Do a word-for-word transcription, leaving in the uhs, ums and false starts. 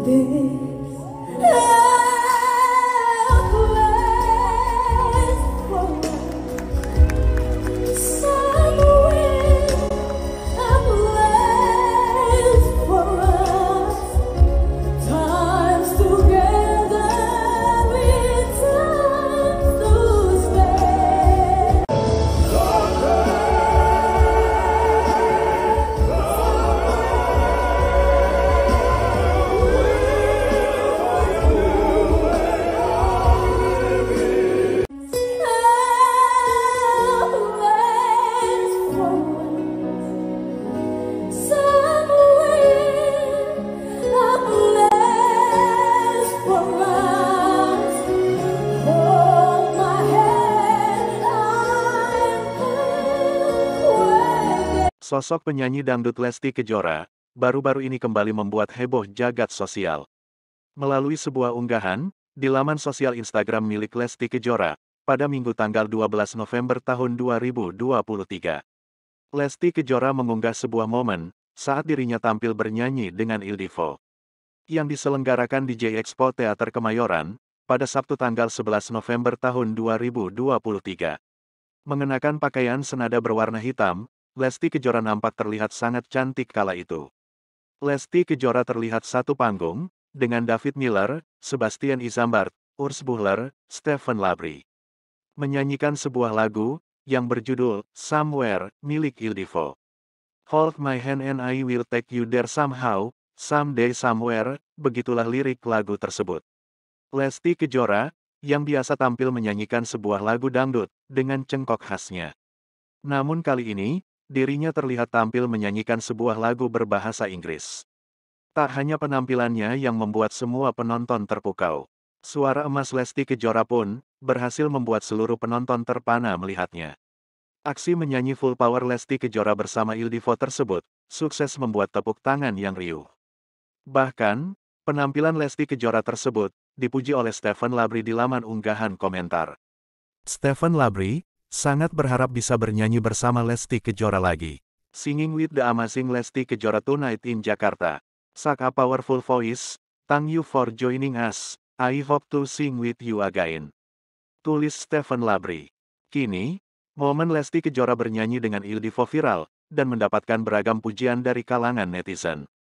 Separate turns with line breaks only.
Sosok penyanyi dangdut Lesti Kejora, baru-baru ini kembali membuat heboh jagat sosial. Melalui sebuah unggahan, di laman sosial Instagram milik Lesti Kejora, pada Minggu tanggal dua belas November tahun dua ribu dua puluh tiga. Lesti Kejora mengunggah sebuah momen, saat dirinya tampil bernyanyi dengan Il Divo. Yang diselenggarakan di J Expo Teater Kemayoran, pada Sabtu tanggal sebelas November tahun dua ribu dua puluh tiga. Mengenakan pakaian senada berwarna hitam, Lesti Kejora nampak terlihat sangat cantik kala itu. Lesti Kejora terlihat satu panggung, dengan David Miller, Sebastian Isambard, Urs Buchler, Stephen Labrie. Menyanyikan sebuah lagu, yang berjudul, Somewhere, milik Il Divo. Hold my hand and I will take you there somehow, someday somewhere, begitulah lirik lagu tersebut. Lesti Kejora, yang biasa tampil menyanyikan sebuah lagu dangdut, dengan cengkok khasnya. Namun kali ini, dirinya terlihat tampil menyanyikan sebuah lagu berbahasa Inggris. Tak hanya penampilannya yang membuat semua penonton terpukau. Suara emas Lesti Kejora pun, berhasil membuat seluruh penonton terpana melihatnya. Aksi menyanyi full power Lesti Kejora bersama Il Divo tersebut, sukses membuat tepuk tangan yang riuh. Bahkan, penampilan Lesti Kejora tersebut, dipuji oleh Stephen Labrie di laman unggahan komentar. Stephen Labrie, sangat berharap bisa bernyanyi bersama Lesti Kejora lagi. Singing with the amazing Lesti Kejora tonight in Jakarta. Such a powerful voice, thank you for joining us, I hope to sing with you again. Tulis Stephen Labrie. Kini, momen Lesti Kejora bernyanyi dengan Il Divo viral, dan mendapatkan beragam pujian dari kalangan netizen.